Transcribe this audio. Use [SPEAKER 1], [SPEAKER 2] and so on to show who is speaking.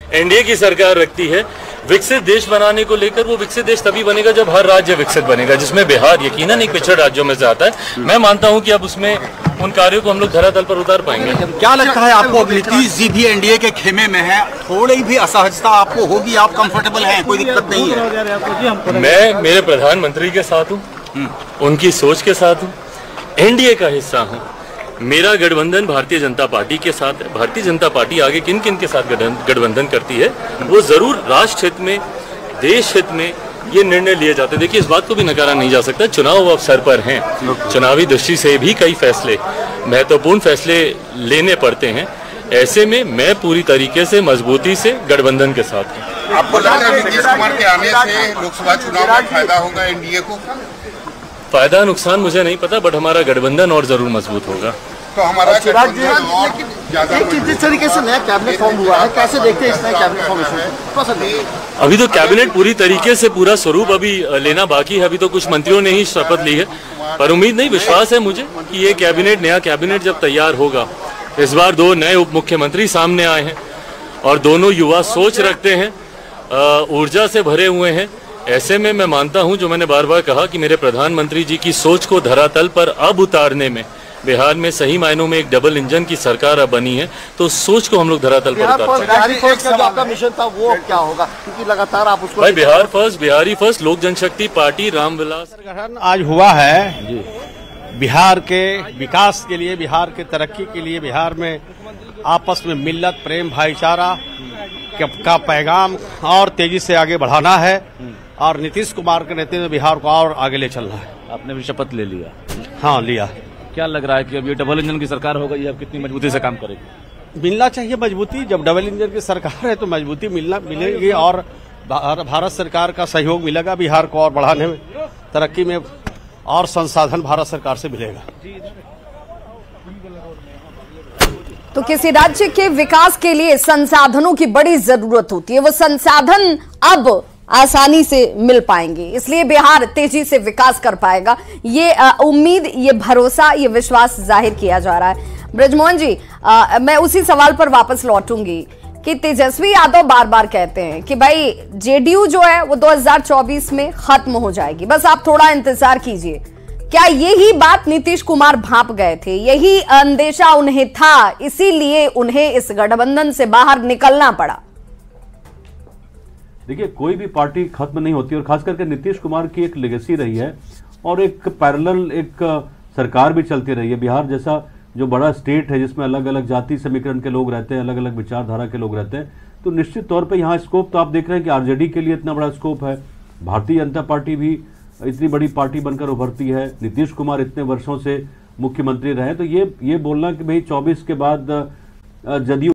[SPEAKER 1] NDA की सरकार रखती है। विकसित देश बनाने को लेकर, वो विकसित देश तभी बनेगा जब हर राज्य विकसित बनेगा, जिसमें बिहार यकीनन एक पिछड़े राज्यों में से आता है। मैं मानता हूं कि अब उसमें उन कार्यों को हम लोग धरातल पर उतार पाएंगे।
[SPEAKER 2] क्या लगता है आपको, नीतीश जी भी एनडीए के खेमे में है, थोड़ी भी असहजता आपको होगी? आप कंफर्टेबल हैं, कोई दिक्कत नहीं है?
[SPEAKER 1] मैं मेरे प्रधानमंत्री के साथ हूँ, उनकी सोच के साथ हूँ, एनडीए का हिस्सा हूँ। मेरा गठबंधन भारतीय जनता पार्टी के साथ है। भारतीय जनता पार्टी आगे किन किन के साथ गठबंधन करती है, वो जरूर राष्ट्र हित में, देश हित में ये निर्णय लिए जाते हैं। देखिए, इस बात को भी नकारा नहीं जा सकता, चुनाव अवसर पर हैं, चुनावी दृष्टि से भी कई फैसले, महत्वपूर्ण फैसले लेने पड़ते हैं। ऐसे में मैं पूरी तरीके से मजबूती से गठबंधन के साथ हूँ।
[SPEAKER 3] आपको लगता है नीतीश कुमार के आने से लोकसभा चुनाव में फायदा होगा एनडीए को?
[SPEAKER 1] फायदा नुकसान मुझे नहीं पता, बट हमारा गठबंधन और जरूर मजबूत होगा।
[SPEAKER 3] तो हमारा
[SPEAKER 2] जिस तरीके से नया कैबिनेट फॉर्म हुआ है, कैसे देखते हैं इस नए कैबिनेट फॉर्मेशन?
[SPEAKER 1] अभी तो कैबिनेट पूरी तरीके से पूरा स्वरूप अभी लेना बाकी है। अभी तो कुछ मंत्रियों ने ही शपथ ली है, पर उम्मीद नहीं, विश्वास है मुझे कि ये कैबिनेट, नया कैबिनेट जब तैयार होगा, इस बार 2 नए उप मुख्यमंत्री सामने आए हैं और दोनों युवा सोच रखते हैं, ऊर्जा से भरे हुए हैं। ऐसे में मैं मानता हूं, जो मैंने बार बार कहा कि मेरे प्रधानमंत्री जी की सोच को धरातल पर अब उतारने में, बिहार में सही मायनों में एक डबल इंजन की सरकार अब बनी है, तो सोच को हम लोग धरातल पर उतारते
[SPEAKER 2] हैं। आपका मिशन था वो क्या होगा, क्योंकि लगातार आप उसको
[SPEAKER 1] भाई बिहार फर्स्ट, बिहारी फर्स्ट, लोक जनशक्ति पार्टी, रामविलास
[SPEAKER 4] गठन आज हुआ है बिहार के विकास के लिए, बिहार के तरक्की के लिए, बिहार में आपस में मिल्लत, प्रेम, भाईचारा का पैगाम और तेजी से आगे बढ़ाना है और नीतीश कुमार के नेतृत्व में बिहार को और आगे ले चलना है।
[SPEAKER 5] आपने भी शपथ ले लिया?
[SPEAKER 4] हाँ, लिया।
[SPEAKER 5] क्या लग रहा है कि अब ये डबल इंजन की सरकार हो गई है, अब कितनी मजबूती से काम करेगी?
[SPEAKER 4] मिलना चाहिए मजबूती। जब डबल इंजन की सरकार है तो मजबूती मिलेगी और भारत सरकार का सहयोग मिलेगा बिहार को और बढ़ाने में, तरक्की में, और संसाधन भारत सरकार से मिलेगा।
[SPEAKER 6] तो किसी राज्य के विकास के लिए संसाधनों की बड़ी जरूरत होती है, वो संसाधन अब आसानी से मिल पाएंगे, इसलिए बिहार तेजी से विकास कर पाएगा। ये उम्मीद, ये भरोसा, ये विश्वास जाहिर किया जा रहा है। ब्रजमोहन जी, मैं उसी सवाल पर वापस लौटूंगी कि तेजस्वी यादव बार बार कहते हैं कि भाई जेडीयू जो है वो 2024 में खत्म हो जाएगी, बस आप थोड़ा इंतजार कीजिए। क्या यही बात नीतीश कुमार भांप गए थे? यही अंदेशा उन्हें था, इसीलिए उन्हें इस गठबंधन से बाहर निकलना पड़ा?
[SPEAKER 7] देखिए, कोई भी पार्टी खत्म नहीं होती और खास करके नीतीश कुमार की एक लेगेसी रही है और एक पैरेलल एक सरकार भी चलती रही है। बिहार जैसा जो बड़ा स्टेट है जिसमें अलग अलग जाति समीकरण के लोग रहते हैं, अलग अलग विचारधारा के लोग रहते हैं, तो निश्चित तौर पे यहाँ स्कोप तो आप देख रहे हैं कि आरजेडी के लिए इतना बड़ा स्कोप है, भारतीय जनता पार्टी भी इतनी बड़ी पार्टी बनकर उभरती है, नीतीश कुमार इतने वर्षों से मुख्यमंत्री रहे, तो ये बोलना कि भाई 24 के बाद जदयू